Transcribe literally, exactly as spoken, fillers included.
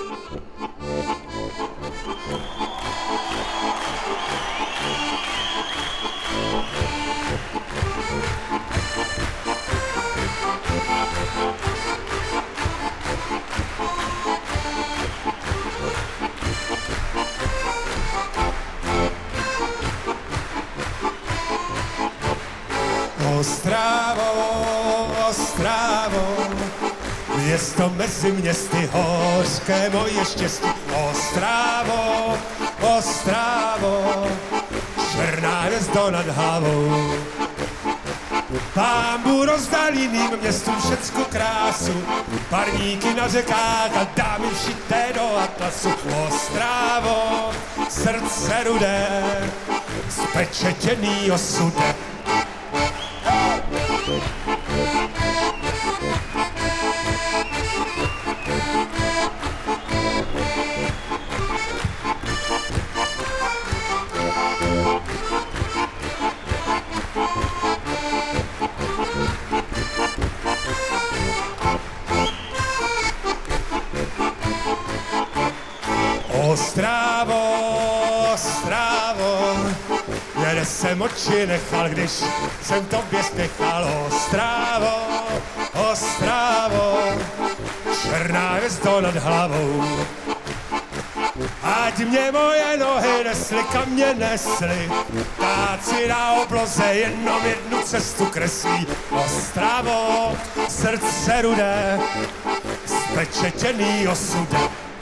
Ostravo, Ostravo, město mezi městy, hořké moje štěstí. Ostravo, Ostravo, černá hvězdo nad hlavou. Pánbu rozdal jiným městům všecku krásu, parníky na řekách a dámy šité do atlasu. Ostravo, srdce rudé, spečetěný osudem. Ostravo, Ostravo, jede jsem oči nechal, když jsem tobě spěchal. Ostravo, Ostravo, černá hvězdo nad hlavou. Ať mě moje nohy nesly, kam mě nesly, ptáci na obloze jenom jednu cestu kreslí. Ostravo, srdce rudé, spečetěný osudem.